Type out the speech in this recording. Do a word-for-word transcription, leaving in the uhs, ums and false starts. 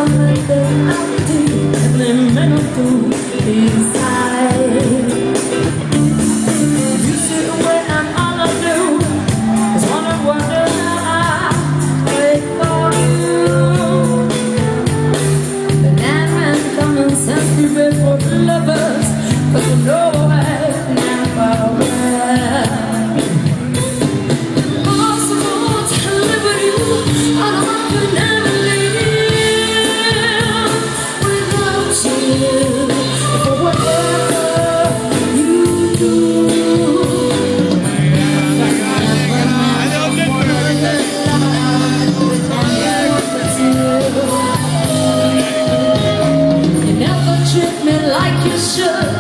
solamente atti e nemmeno tu li sai. You sit away and all I do is wanna wonder how I wait for you. The night when common sense prevails for lovers, but you know I never will. Impossible to live with you, I know I could never live without you. For whatever you do, you never treat me like you should.